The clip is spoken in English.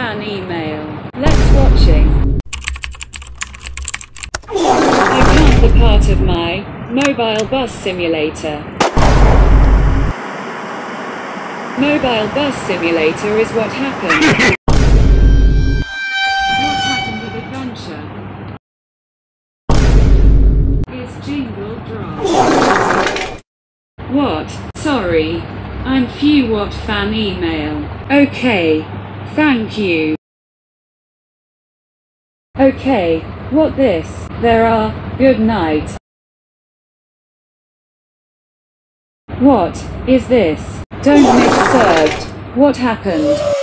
fan email. Let's watching. I can't be part of my mobile bus simulator. Mobile bus simulator is what happened. What happened with adventure? Is jingle dropped? What? Sorry. I'm few what fan email. Okay. Thank you. Okay. What this? There are. Good night. What is this? Don't miss served. What happened?